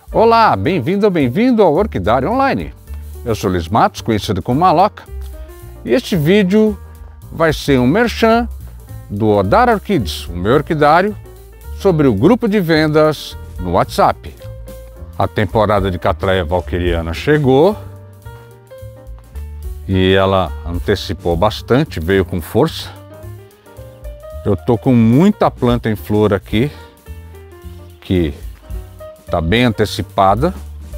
Olá, bem-vindo ou bem-vindo ao Orquidário Online. Eu sou Luiz Matos, conhecido como Maloca, e este vídeo vai ser um merchan do Odara Orchids, o meu orquidário, sobre o grupo de vendas no WhatsApp. A temporada de Cattleya valqueriana chegou e ela antecipou bastante, veio com força. Eu tô com muita planta em flor aqui, que está bem antecipada.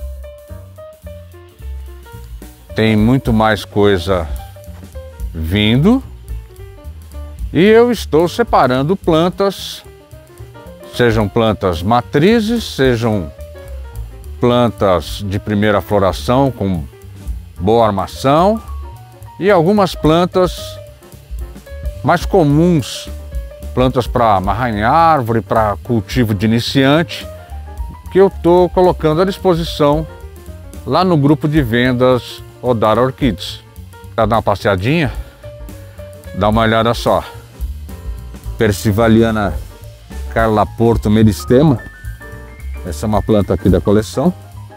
Tem muito mais coisa vindo. E eu estou separando plantas, sejam plantas matrizes, sejam plantas de primeira floração com boa armação e algumas plantas mais comuns, plantas para amarrar em árvore, para cultivo de iniciante, que eu estou colocando à disposição lá no grupo de vendas Odara Orchids. Para dar uma passeadinha, dá uma olhada só. Persivaliana Carla Porto Meristema. Essa é uma planta aqui da coleção.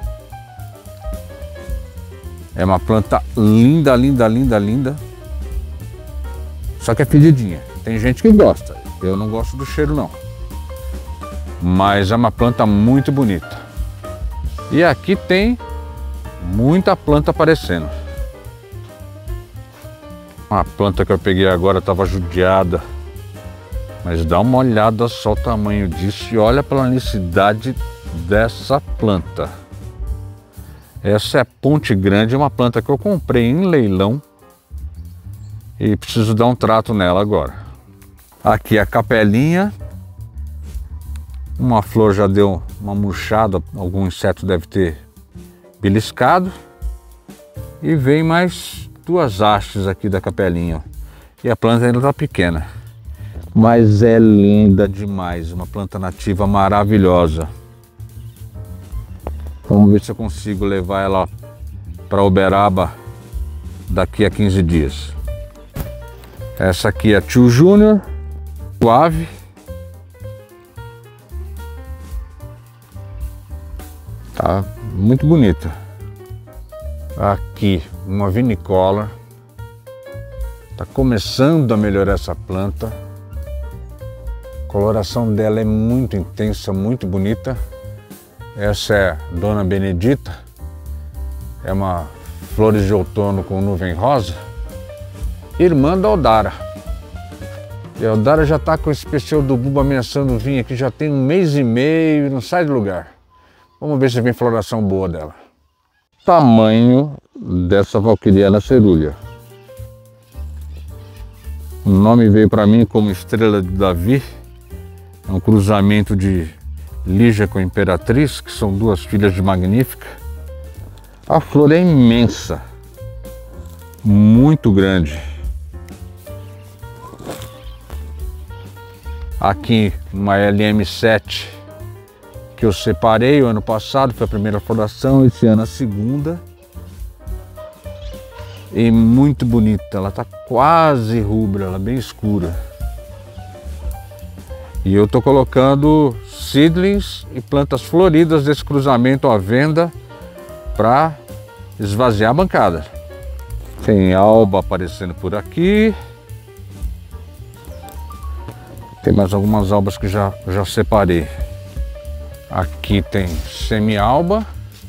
É uma planta linda, linda, linda, linda. Só que é fedidinha. Tem gente que gosta. Eu não gosto do cheiro não. Mas é uma planta muito bonita. E aqui tem muita planta aparecendo. Uma planta que eu peguei agora estava judiada. Mas dá uma olhada só o tamanho disso e olha a planicidade dessa planta. Essa é Ponte Grande, uma planta que eu comprei em leilão e preciso dar um trato nela agora. Aqui a capelinha. Uma flor já deu uma murchada, algum inseto deve ter beliscado. E vem mais duas hastes aqui da capelinha. E a planta ainda está pequena. Mas é linda demais, uma planta nativa maravilhosa. Vamos ver se eu consigo levar ela para Uberaba daqui a 15 dias. Essa aqui é Tio Júnior, suave. Tá muito bonita. Aqui uma Vinicolor. Tá começando a melhorar essa planta. A coloração dela é muito intensa, muito bonita. Essa é Dona Benedita. É uma flores de outono com nuvem rosa. Irmã da Odara. E a Odara já tá com esse peceu do bulbo ameaçando vir aqui já tem 1 mês e meio e não sai do lugar. Vamos ver se vem floração boa dela. Tamanho dessa valqueriana cerúlea. O nome veio para mim como Estrela de Davi. É um cruzamento de Lígia com Imperatriz, que são duas filhas de Magnífica. A flor é imensa, muito grande. Aqui uma LM7 que eu separei o ano passado, foi a primeira floração, esse ano a segunda. E muito bonita, ela tá quase rubra, ela é bem escura. E eu tô colocando seedlings e plantas floridas desse cruzamento à venda para esvaziar a bancada. Tem alba aparecendo por aqui. Tem mais algumas albas que já separei. Aqui tem semi-alba.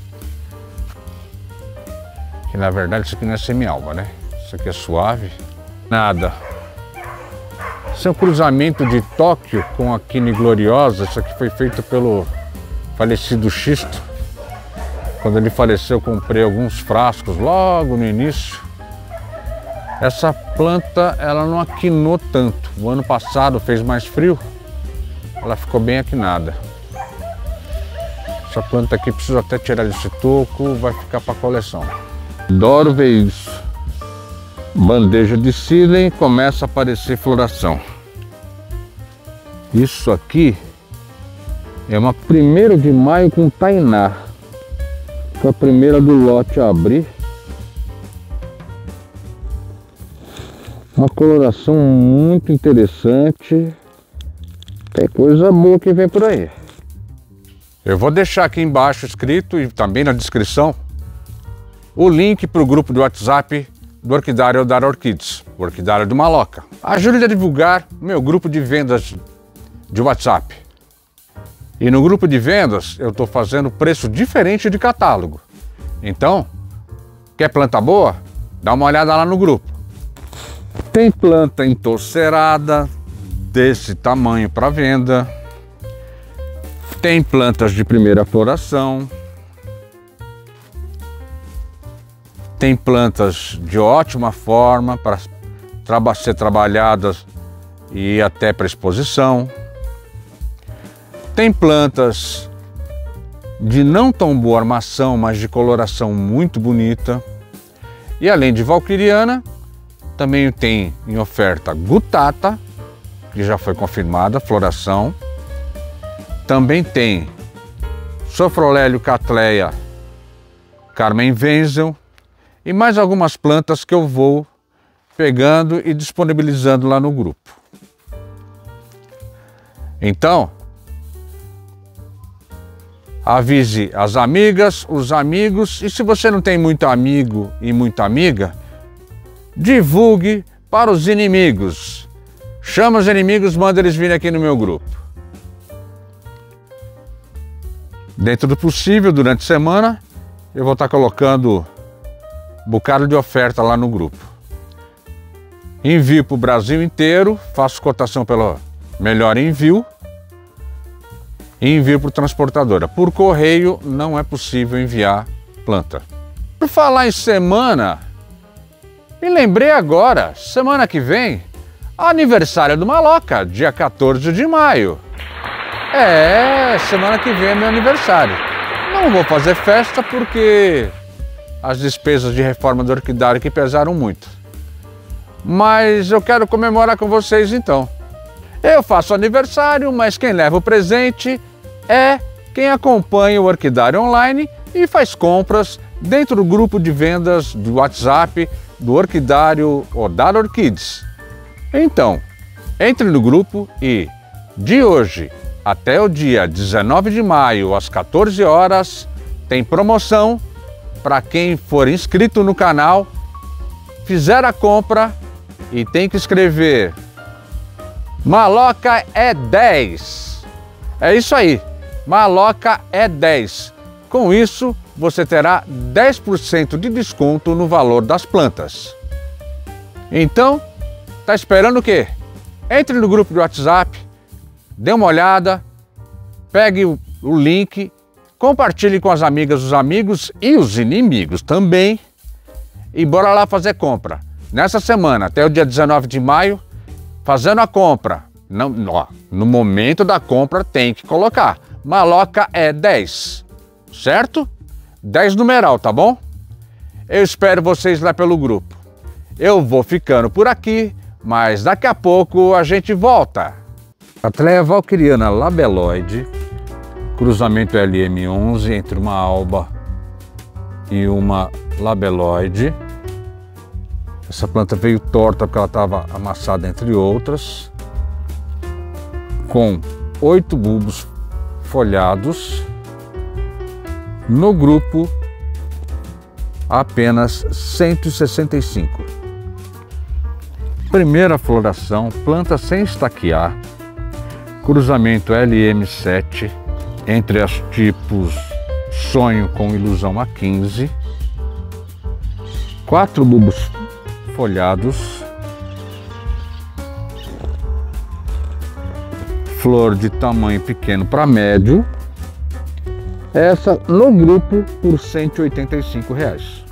Que na verdade isso aqui não é semi-alba, né? Isso aqui é suave. Nada. Esse é um cruzamento de Tóquio com a Quine Gloriosa. Isso aqui foi feito pelo falecido Xisto. Quando ele faleceu, eu comprei alguns frascos logo no início. Essa planta, ela não aquinou tanto. O ano passado fez mais frio. Ela ficou bem aquinada. Essa planta aqui precisa até tirar esse toco, vai ficar para coleção. Adoro ver isso. Bandeja de seedling, começa a aparecer floração. Isso aqui é uma 1º de maio com Tainá. Foi a primeira do lote a abrir. Uma coloração muito interessante. Tem coisa boa que vem por aí. Eu vou deixar aqui embaixo escrito e também na descrição o link para o grupo do WhatsApp do Orquidário da Orquids, o Orquidário do Maloca. Ajude a divulgar o meu grupo de vendas de WhatsApp. E no grupo de vendas eu estou fazendo preço diferente de catálogo. Então, quer planta boa? Dá uma olhada lá no grupo. Tem planta entorcerada desse tamanho para venda. Tem plantas de primeira floração. Tem plantas de ótima forma para ser trabalhadas e até para exposição. Tem plantas de não tão boa armação, mas de coloração muito bonita. E além de valquiriana, também tem em oferta gutata, que já foi confirmada a floração. Também tem Sofrolélio Cattleya Carmen Wenzel e mais algumas plantas que eu vou pegando e disponibilizando lá no grupo. Então, avise as amigas, os amigos, e se você não tem muito amigo e muita amiga, divulgue para os inimigos. Chama os inimigos, manda eles virem aqui no meu grupo. Dentro do possível, durante a semana, eu vou estar colocando um bocado de oferta lá no grupo. Envio para o Brasil inteiro, faço cotação pelo melhor envio. E envio por transportadora. Por correio não é possível enviar planta. Por falar em semana, me lembrei agora, semana que vem, aniversário do Maloca, dia 14 de maio. Semana que vem é meu aniversário. Não vou fazer festa porque as despesas de reforma do orquidário que pesaram muito. Mas eu quero comemorar com vocês então. Eu faço aniversário, mas quem leva o presente é quem acompanha o Orquidário online e faz compras dentro do grupo de vendas do WhatsApp do Orquidário Odar Orquids. Então, entre no grupo e de hoje até o dia 19 de maio, às 14 horas, tem promoção para quem for inscrito no canal, fizer a compra e tem que escrever Maloca é 10. É isso aí, Maloca é 10. Com isso, você terá 10% de desconto no valor das plantas. Então, tá esperando o quê? Entre no grupo do WhatsApp, dê uma olhada, pegue o link, compartilhe com as amigas, os amigos e os inimigos também. E bora lá fazer compra. Nessa semana, até o dia 19 de maio, fazendo a compra, no momento da compra tem que colocar Maloca é 10, certo? 10 numeral, tá bom? Eu espero vocês lá pelo grupo. Eu vou ficando por aqui, mas daqui a pouco a gente volta. Cattleya valquiriana labeloide, cruzamento LM11 entre uma alba e uma labeloide. Essa planta veio torta porque ela estava amassada entre outras, com 8 bulbos folhados. No grupo, apenas 165. Primeira floração, planta sem estaquear, cruzamento LM7 entre as tipos Sonho com Ilusão A15, 4 bulbos folhados, flor de tamanho pequeno para médio. Essa no grupo por R$ 185.